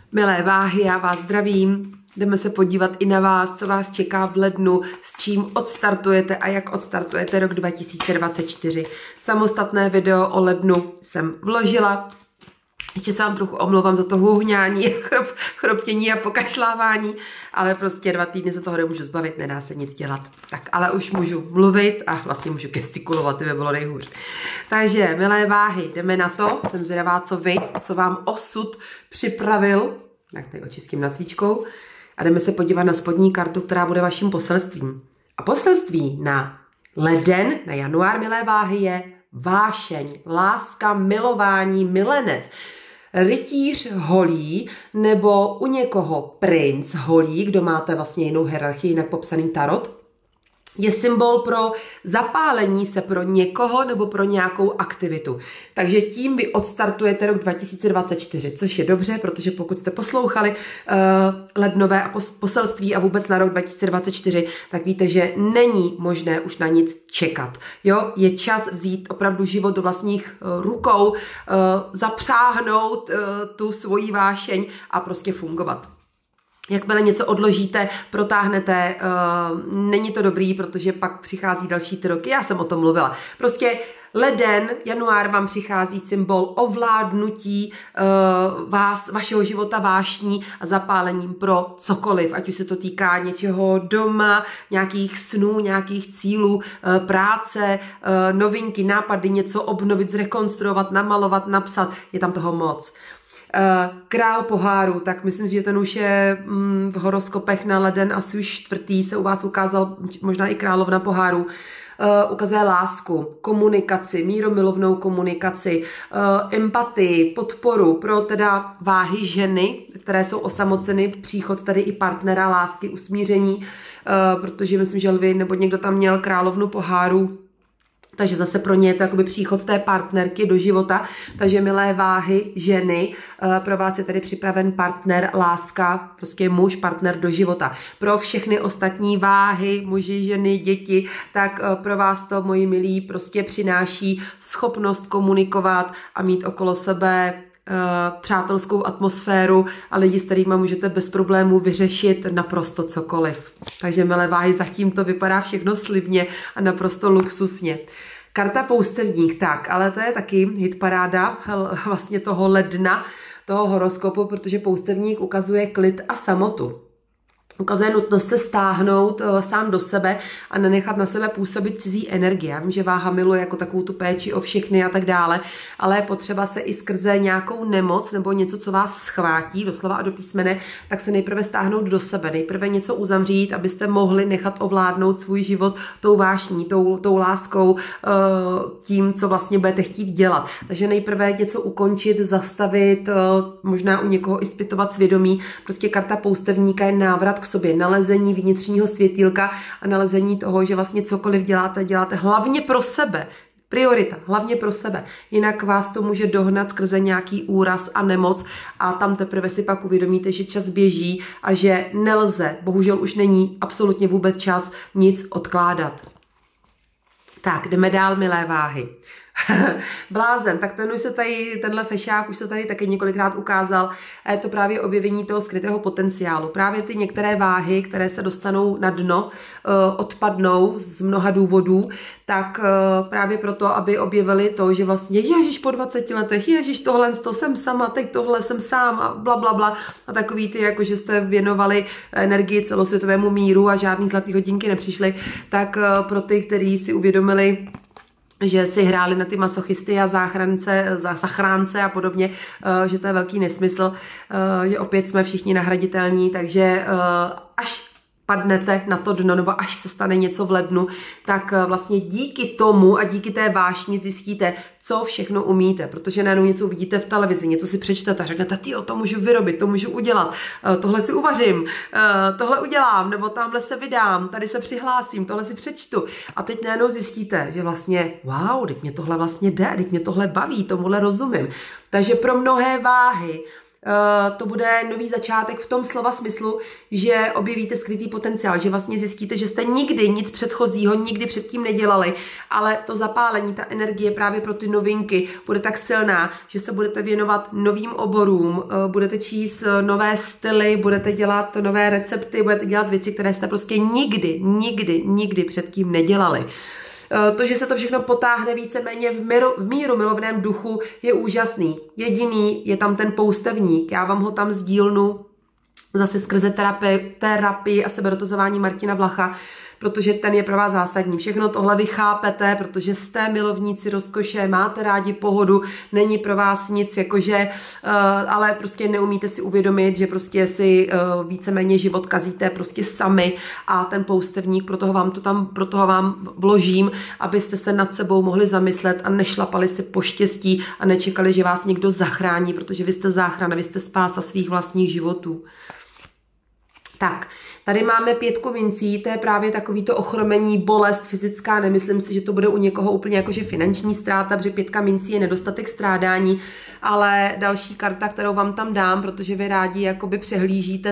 Milé váhy, já vás zdravím. Jdeme se podívat i na vás, co vás čeká v lednu, s čím odstartujete a jak odstartujete rok 2024. Samostatné video o lednu jsem vložila. Ještě se vám trochu omlouvám za to huhňání, chroptění a pokašlávání, ale prostě 2 týdny se toho nemůžu zbavit, nedá se nic dělat. Tak, ale už můžu mluvit a vlastně můžu gestikulovat, to by bylo nejhůř. Takže, milé váhy, jdeme na to. Jsem zvědavá, co vám osud připravil. Tak tady očistím nad svíčkou. A jdeme se podívat na spodní kartu, která bude vaším poselstvím. A poselství na leden, na január, milé váhy, je vášeň, láska, milování, milenec. Rytíř holí, nebo u někoho princ holí, kdo máte vlastně jinou hierarchii, jinak popsaný tarot, je symbol pro zapálení se pro někoho nebo pro nějakou aktivitu. Takže tím vy odstartujete rok 2024, což je dobře, protože pokud jste poslouchali lednové a poselství a vůbec na rok 2024, tak víte, že není možné už na nic čekat. Jo? Je čas vzít opravdu život do vlastních rukou, zapřáhnout tu svoji vášeň a prostě fungovat. Jakmile něco odložíte, protáhnete, není to dobrý, protože pak přichází další ty roky, já jsem o tom mluvila. Prostě leden, január vám přichází symbol ovládnutí vašeho života vášní a zapálením pro cokoliv, ať už se to týká něčeho doma, nějakých snů, nějakých cílů, práce, novinky, nápady, něco obnovit, zrekonstruovat, namalovat, napsat, je tam toho moc. Král poháru, tak myslím, že ten už je v horoskopech na leden asi už 4. se u vás ukázal, možná i královna poháru. Ukazuje lásku, komunikaci, míromilovnou komunikaci, empatii, podporu pro teda váhy ženy, které jsou osamoceny, příchod tady i partnera, lásky, usmíření, protože myslím, že lvy nebo někdo tam měl královnu poháru. Takže zase pro ně je to jakoby příchod té partnerky do života. Takže milé váhy, ženy, pro vás je tady připraven partner, láska, prostě muž, partner do života. Pro všechny ostatní váhy, muži, ženy, děti, tak pro vás to, moji milí, prostě přináší schopnost komunikovat a mít okolo sebe přátelskou atmosféru a lidi, s kterými můžete bez problémů vyřešit naprosto cokoliv. Takže milé váhy, zatím to vypadá všechno slibně a naprosto luxusně. Karta poustevník, tak, ale to je taky hitparáda vlastně toho ledna, toho horoskopu, protože poustevník ukazuje klid a samotu. Ukazuje nutnost se stáhnout sám do sebe a nenechat na sebe působit cizí energie. Já vím, že váha miluje jako takovou tu péči o všechny a tak dále, ale je potřeba se i skrze nějakou nemoc nebo něco, co vás schvátí, doslova a do písmene, tak se nejprve stáhnout do sebe, nejprve něco uzavřít, abyste mohli nechat ovládnout svůj život tou vášní, tou láskou, tím, co vlastně budete chtít dělat. Takže nejprve něco ukončit, zastavit, možná u někoho ispitovat svědomí. Prostě karta poustevníka je návrat k sobě, nalezení vnitřního světýlka a nalezení toho, že vlastně cokoliv děláte hlavně pro sebe. Priorita, hlavně pro sebe. Jinak vás to může dohnat skrze nějaký úraz a nemoc a tam teprve si pak uvědomíte, že čas běží a že nelze, bohužel už není absolutně vůbec čas nic odkládat. Tak, jdeme dál, milé váhy. Blázen, tak ten už se tady, tenhle fešák už se tady taky několikrát ukázal a je to právě objevení toho skrytého potenciálu. Právě ty některé váhy, které se dostanou na dno, odpadnou z mnoha důvodů, tak právě proto, aby objevili to, že vlastně ježiš po 20 letech, ježiš tohle to jsem sama, teď tohle jsem sám a bla bla bla a takový ty, jako že jste věnovali energii celosvětovému míru a žádný zlatý hodinky nepřišly, tak pro ty, kteří si uvědomili, že si hráli na ty masochisty a zachránce a podobně, že to je velký nesmysl, že opět jsme všichni nahraditelní, takže až padnete na to dno, nebo až se stane něco v lednu, tak vlastně díky tomu a díky té vášni zjistíte, co všechno umíte, protože najednou něco uvidíte v televizi, něco si přečtete a řeknete, tyjo, to můžu vyrobit, to můžu udělat, tohle si uvařím, tohle udělám, nebo tamhle se vydám, tady se přihlásím, tohle si přečtu. A teď najednou zjistíte, že vlastně, wow, teď mě tohle vlastně jde, teď mě tohle baví, tomuhle rozumím. Takže pro mnohé váhy To bude nový začátek v tom slova smyslu, že objevíte skrytý potenciál, že vlastně zjistíte, že jste nikdy nic předchozího, nikdy předtím nedělali, ale to zapálení, ta energie právě pro ty novinky bude tak silná, že se budete věnovat novým oborům, budete číst nové styly, budete dělat nové recepty, budete dělat věci, které jste prostě nikdy předtím nedělali. To, že se to všechno potáhne víceméně v míru milovném duchu, je úžasný. Jediný je tam ten poustevník. Já vám ho tam sdílnu zase skrze terapii a sebedotazování Martina Vlacha, protože ten je pro vás zásadní. Všechno tohle vy chápete, protože jste milovníci rozkoše, máte rádi pohodu, není pro vás nic, jakože, ale prostě neumíte si uvědomit, že prostě si víceméně život kazíte prostě sami a ten poustevník, proto vám vložím, abyste se nad sebou mohli zamyslet a nešlapali si po štěstí a nečekali, že vás někdo zachrání, protože vy jste záchrana, vy jste spása svých vlastních životů. Tak, tady máme 5 mincí, to je právě takovýto ochromení, bolest fyzická, nemyslím si, že to bude u někoho úplně jakože finanční ztráta, protože 5 mincí je nedostatek strádání, ale další karta, kterou vám tam dám, protože vy rádi jakoby přehlížíte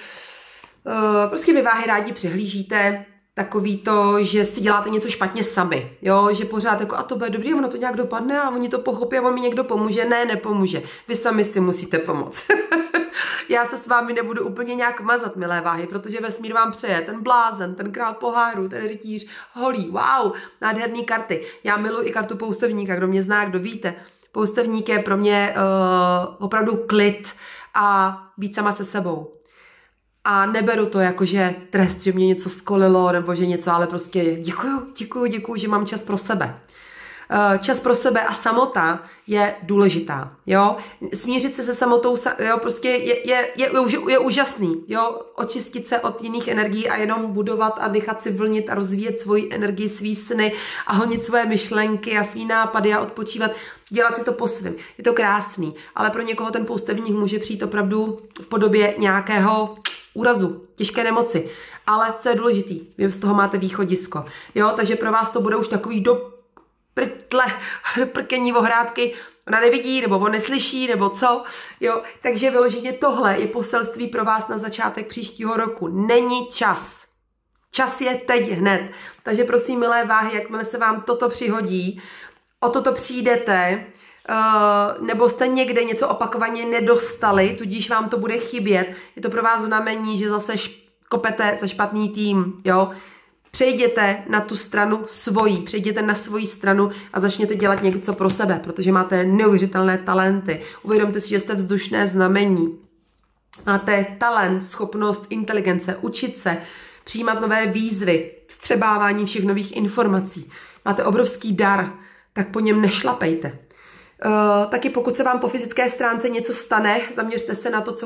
prostě vy váhy rádi přehlížíte takový to, že si děláte něco špatně sami, jo, že pořád jako a to bude dobrý, ono to nějak dopadne a oni to pochopí a on mi někdo pomůže, ne, nepomůže, vy sami si musíte pomoct. Já se s vámi nebudu úplně nějak mazat, milé váhy, protože vesmír vám přeje, ten blázen, ten král pohárů, ten rytíř holí, wow, nádherný karty. Já miluji i kartu poustevníka, kdo mě zná, kdo víte. Poustevník je pro mě opravdu klid a být sama se sebou. A neberu to jako, že trest, že mě něco skolilo, nebo že něco, ale prostě děkuju, že mám čas pro sebe. Čas pro sebe a samota je důležitá, jo. Smířit se se samotou, jo, prostě je úžasný, jo. Očistit se od jiných energií a jenom budovat a nechat si vlnit a rozvíjet svoji energii, svý sny a honit svoje myšlenky a svý nápady a odpočívat, dělat si to po svém. Je to krásný, ale pro někoho ten poustevník může přijít opravdu v podobě nějakého úrazu, těžké nemoci. Ale co je důležitý, vy z toho máte východisko, jo, takže pro vás to bude už takový prkení ohrádky, ona nevidí, nebo on neslyší, nebo co, jo, takže vyloženě tohle je poselství pro vás na začátek příštího roku. Není čas. Čas je teď hned. Takže prosím, milé váhy, jakmile se vám toto přihodí, o toto přijdete, nebo jste někde něco opakovaně nedostali, tudíž vám to bude chybět, je to pro vás znamení, že zase kopete za špatný tým, jo. Přejděte na tu stranu svojí, přejděte na svoji stranu a začněte dělat něco pro sebe, protože máte neuvěřitelné talenty. Uvědomte si, že jste vzdušné znamení. Máte talent, schopnost, inteligence, učit se, přijímat nové výzvy, vstřebávání všech nových informací. Máte obrovský dar, tak po něm nešlapejte. Taky pokud se vám po fyzické stránce něco stane, zaměřte se na to,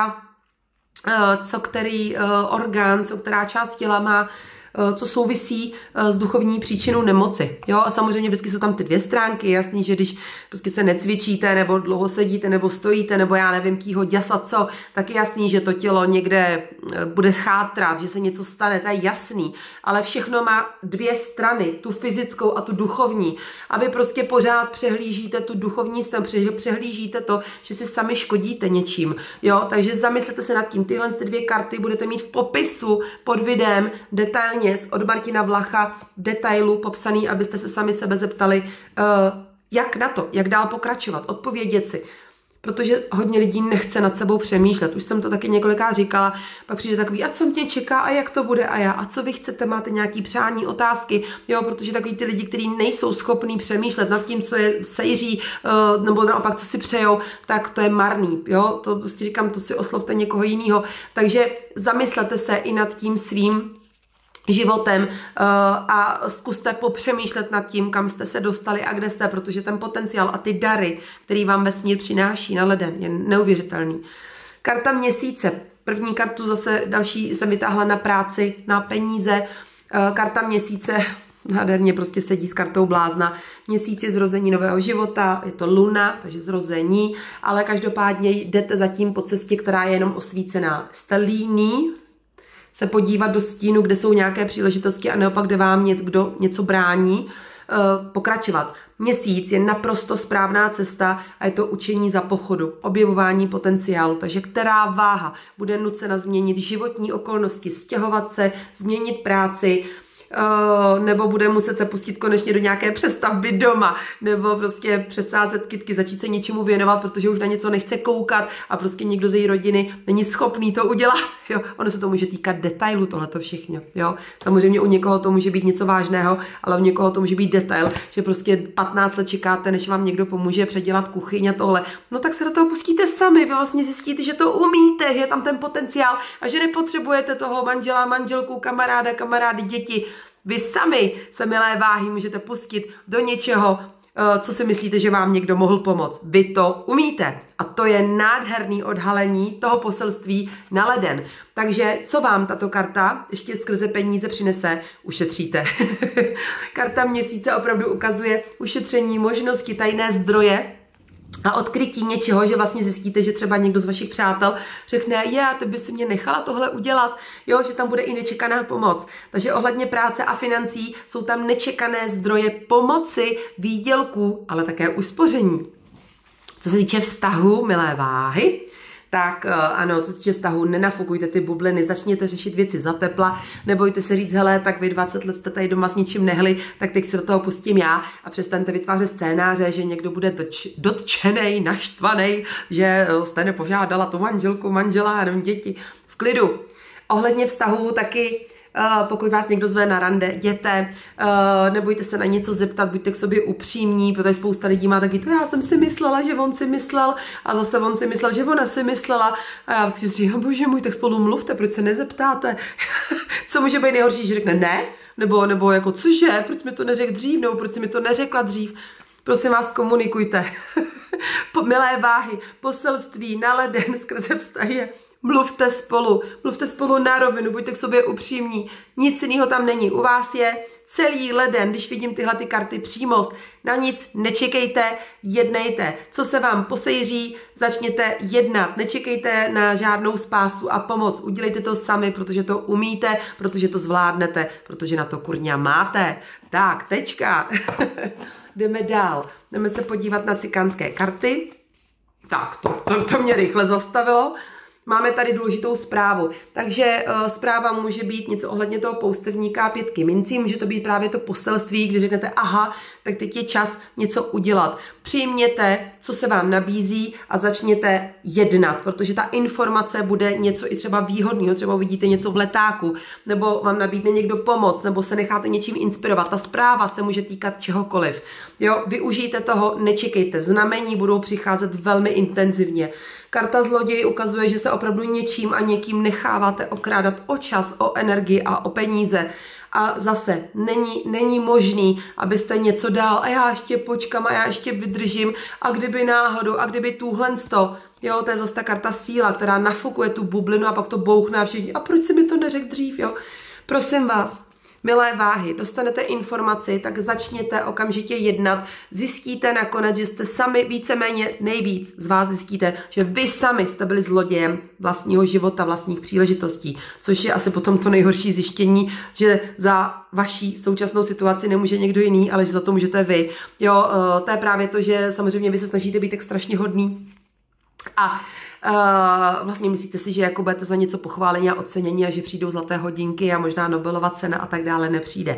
co který orgán, co která část těla má, co souvisí s duchovní příčinou nemoci. Jo? A samozřejmě vždycky jsou tam ty 2 stránky, jasný, že když prostě se necvičíte, nebo dlouho sedíte, nebo stojíte, nebo já nevím, kýho děsa co, tak je jasný, že to tělo někde bude chátrat, že se něco stane, to je jasný. Ale všechno má 2 strany, tu fyzickou a tu duchovní. A vy prostě pořád přehlížíte tu duchovní stranu, přehlížíte to, že si sami škodíte něčím. Jo? Takže zamyslete se nad tím. Tyhle 2 karty budete mít v popisu pod videem detailně od Martina Vlacha v detailu popsaný, abyste se sami sebe zeptali, jak na to, jak dál pokračovat, odpovědět si. Protože hodně lidí nechce nad sebou přemýšlet. Už jsem to taky několikrát říkala, pak přijde takový, a co mě čeká, a jak to bude, a já, a co vy chcete, máte nějaký přání, otázky, jo, protože takový ty lidi, kteří nejsou schopní přemýšlet nad tím, co je sejří, nebo naopak, co si přejou, tak to je marný, jo, to prostě říkám, to si oslovte někoho jiného. Takže zamyslete se i nad tím svým životem a zkuste popřemýšlet nad tím, kam jste se dostali a kde jste, protože ten potenciál a ty dary, který vám vesmír přináší na leden, je neuvěřitelný. Karta měsíce. První kartu zase další jsem vytáhla na práci, na peníze. Karta měsíce nádherně prostě sedí s kartou blázna. Měsíc je zrození nového života, je to luna, takže zrození, ale každopádně jdete zatím po cestě, která je jenom osvícená. Jste líní se podívat do stínu, kde jsou nějaké příležitosti a naopak, kde vám někdo něco brání. pokračovat. Měsíc je naprosto správná cesta a je to učení za pochodu, objevování potenciálu. Takže která váha bude nucena změnit životní okolnosti, stěhovat se, změnit práci, nebo bude muset se pustit konečně do nějaké přestavby doma, nebo prostě přesázet kytky, začít se něčemu věnovat, protože už na něco nechce koukat a prostě někdo z její rodiny není schopný to udělat. Jo? Ono se to může týkat detailu, tohleto všechno. Jo? Samozřejmě u někoho to může být něco vážného, ale u někoho to může být detail, že prostě 15 let čekáte, než vám někdo pomůže předělat kuchyň a tohle. No tak se do toho pustíte sami, vy vlastně zjistíte, že to umíte, že je tam ten potenciál a že nepotřebujete toho manžela, manželku, kamarády, děti. Vy sami se, milé váhy, můžete pustit do něčeho, co si myslíte, že vám někdo mohl pomoct. Vy to umíte. A to je nádherný odhalení toho poselství na leden. Takže co vám tato karta ještě skrze peníze přinese? Ušetříte. Karta měsíce opravdu ukazuje ušetření, možnosti, tajné zdroje, a odkrytí něčeho, že vlastně zjistíte, že třeba někdo z vašich přátel řekne, ty by si mě nechala tohle udělat, jo, že tam bude i nečekaná pomoc. Takže ohledně práce a financí jsou tam nečekané zdroje pomoci, výdělků, ale také uspoření. Co se týče vztahu, milé váhy, tak ano, co se týče vztahu, nenafukujte ty bubliny, začněte řešit věci za tepla, nebojte se říct, hele, tak vy 20 let jste tady doma s ničím nehli, tak teď se do toho pustím já a přestaňte vytvářet scénáře, že někdo bude dotčenej, naštvanej, že jste nepožádala tu manželku, manžela, nevím, děti. V klidu. Ohledně vztahu taky, pokud vás někdo zve na rande, jděte, nebojte se na něco zeptat, buďte k sobě upřímní, protože spousta lidí má taky to, já jsem si myslela, že on si myslel a zase on si myslel, že ona si myslela a já si říkám, bože můj, tak spolu mluvte, proč se nezeptáte? Co může být nejhorší, že řekne ne? Nebo jako cože, proč mi to neřekl dřív, nebo proč si mi to neřekla dřív? Prosím vás, komunikujte. Milé váhy, poselství na leden skrze vztahy. Mluvte spolu na rovinu, buďte k sobě upřímní, nic jiného tam není. U vás je celý leden, když vidím tyhle ty karty, přímost, na nic nečekejte, jednejte. Co se vám posejří, začněte jednat, nečekejte na žádnou spásu a pomoc, udělejte to sami, protože to umíte, protože to zvládnete, protože na to kurňa máte. Tak, tečka. Jdeme dál, jdeme se podívat na cikánské karty. Tak, to mě rychle zastavilo. Máme tady důležitou zprávu, takže zpráva může být něco ohledně toho poustevníka 5 mincí, může to být právě to poselství, kdy řeknete, aha, tak teď je čas něco udělat. Přijměte, co se vám nabízí a začněte jednat, protože ta informace bude něco i třeba výhodného, třeba uvidíte něco v letáku, nebo vám nabídne někdo pomoc, nebo se necháte něčím inspirovat. Ta zpráva se může týkat čehokoliv. Jo, využijte toho, nečekejte. Znamení budou přicházet velmi intenzivně. Karta zloděj ukazuje, že se opravdu něčím a někým necháváte okrádat o čas, o energii a o peníze. A zase není možný, abyste něco dal a já ještě počkám a já ještě vydržím a kdyby náhodou a kdyby tuhle. Jo, to je zase ta karta síla, která nafukuje tu bublinu a pak to bouchne a všichni. A proč si mi to neřekl dřív, jo? Prosím vás, milé váhy, dostanete informaci, tak začněte okamžitě jednat. Zjistíte nakonec, že jste sami víceméně nejvíc z vás zjistíte, že vy sami jste byli zlodějem vlastního života, vlastních příležitostí, což je asi potom to nejhorší zjištění, že za vaší současnou situaci nemůže někdo jiný, ale že za to můžete vy. Jo, to je právě to, že samozřejmě vy se snažíte být tak strašně hodný a vlastně myslíte si, že jako budete za něco pochválení a ocenění a že přijdou zlaté hodinky a možná Nobelova cena a tak dále nepřijde.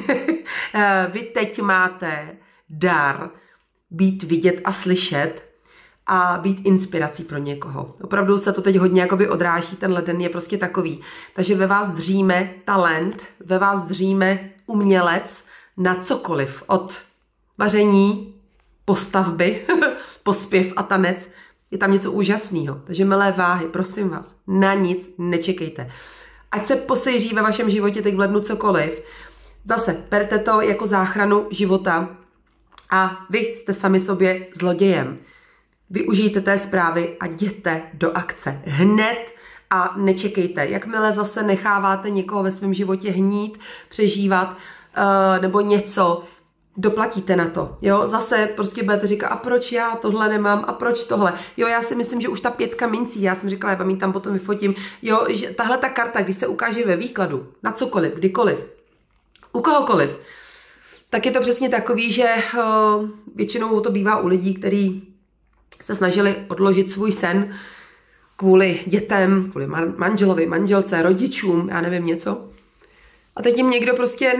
Vy teď máte dar být vidět a slyšet a být inspirací pro někoho. Opravdu se to teď hodně jakoby odráží, ten leden je prostě takový. Takže ve vás dříme talent, ve vás dříme umělec na cokoliv, od vaření, postavby, pospěv a tanec. Je tam něco úžasného. Takže milé váhy, prosím vás, na nic nečekejte. Ať se posejří ve vašem životě teď v lednu cokoliv, zase berte to jako záchranu života a vy jste sami sobě zlodějem. Využijte té zprávy a jděte do akce. Hned a nečekejte. Jakmile zase necháváte někoho ve svém životě hnít, přežívat nebo něco, doplatíte na to, jo, zase prostě budete říkat, a proč já tohle nemám, a proč tohle, jo, já si myslím, že už ta 5 mincí, já jsem říkala, já vám ji tam potom vyfotím, jo, že tahle ta karta, když se ukáže ve výkladu, na cokoliv, kdykoliv, u kohokoliv, tak je to přesně takový, že většinou to bývá u lidí, kteří se snažili odložit svůj sen kvůli dětem, kvůli manželovi, manželce, rodičům, já nevím něco. A teď jim někdo prostě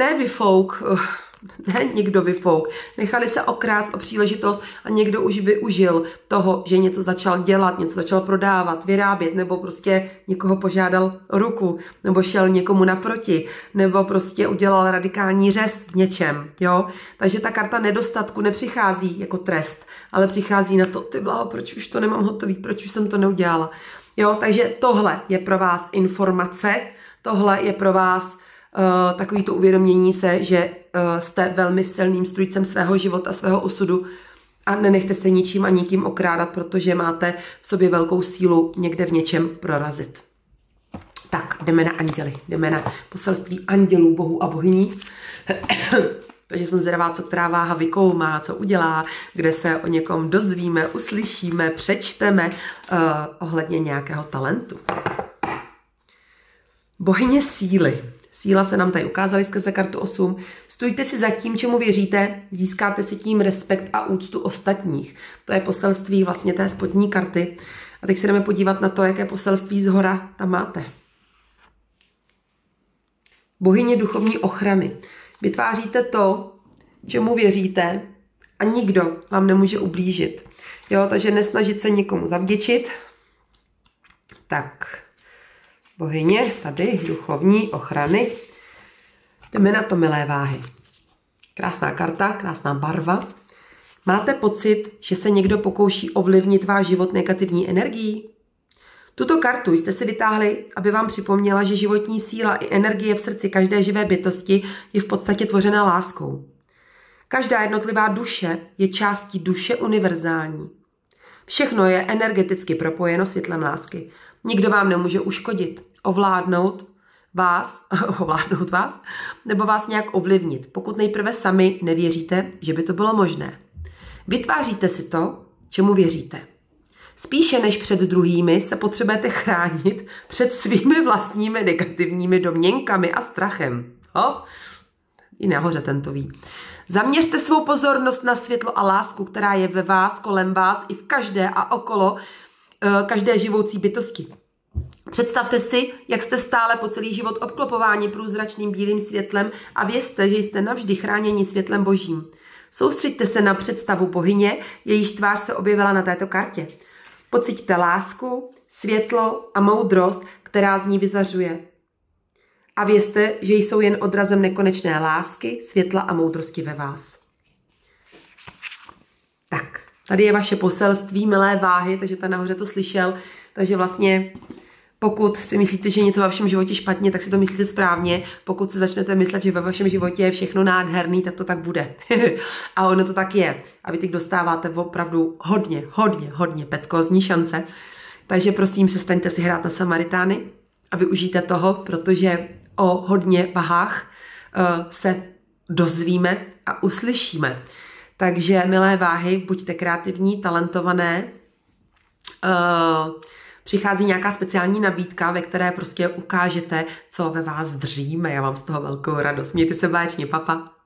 vyfouk, nechali se okrást o příležitost a někdo už využil toho, že něco začal dělat, něco začal prodávat, vyrábět, nebo prostě někoho požádal o ruku, nebo šel někomu naproti, nebo prostě udělal radikální řez v něčem, jo. Takže ta karta nedostatku nepřichází jako trest, ale přichází na to, ty blaho, proč už to nemám hotový, proč už jsem to neudělala. Jo, takže tohle je pro vás informace, tohle je pro vás takový to uvědomění se, že jste velmi silným strůjcem svého života, svého osudu a nenechte se ničím a nikým okrádat, protože máte v sobě velkou sílu někde v něčem prorazit. Tak, jdeme na anděly, jdeme na poselství andělů, bohů a bohyní. Takže jsem zvědavá, co která váha vykoumá, co udělá, kde se o někom dozvíme, uslyšíme, přečteme ohledně nějakého talentu. Bohyně síly. Síla se nám tady ukázala skrze kartu 8. Stůjte si za tím, čemu věříte, získáte si tím respekt a úctu ostatních. To je poselství vlastně té spodní karty. A teď se jdeme podívat na to, jaké poselství zhora tam máte. Bohyně duchovní ochrany. Vytváříte to, čemu věříte a nikdo vám nemůže ublížit. Jo, takže nesnažit se někomu zavděčit. Tak, bohyně tady duchovní ochrany. Jdeme na to, milé váhy. Krásná karta, krásná barva. Máte pocit, že se někdo pokouší ovlivnit váš život negativní energií? Tuto kartu jste si vytáhli, aby vám připomněla, že životní síla i energie v srdci každé živé bytosti je v podstatě tvořena láskou. Každá jednotlivá duše je částí duše univerzální. Všechno je energeticky propojeno světlem lásky. Nikdo vám nemůže uškodit, ovládnout vás, nebo vás nějak ovlivnit, pokud nejprve sami nevěříte, že by to bylo možné. Vytváříte si to, čemu věříte. Spíše než před druhými se potřebujete chránit před svými vlastními negativními domněnkami a strachem. I nahoře ten to ví. Zaměřte svou pozornost na světlo a lásku, která je ve vás, kolem vás i v každé a okolo každé živoucí bytosti. Představte si, jak jste stále po celý život obklopováni průzračným bílým světlem a vězte, že jste navždy chráněni světlem božím. Soustřeďte se na představu bohyně, jejíž tvář se objevila na této kartě. Pociťte lásku, světlo a moudrost, která z ní vyzařuje. A vězte, že jsou jen odrazem nekonečné lásky, světla a moudrosti ve vás. Tak, tady je vaše poselství, milé váhy, takže ta nahoře to slyšel. Takže vlastně, pokud si myslíte, že něco ve vašem životě špatně, tak si to myslíte správně. Pokud si začnete myslet, že ve vašem životě je všechno nádherný, tak to tak bude. A ono to tak je. A vy teď dostáváte opravdu hodně peckozní šance. Takže prosím, přestaňte si hrát na Samaritány a využijte toho, protože o hodně vahách se dozvíme a uslyšíme. Takže, milé váhy, buďte kreativní, talentované. Přichází nějaká speciální nabídka, ve které prostě ukážete, co ve vás dříme. Já mám z toho velkou radost. Mějte se báječně, papa.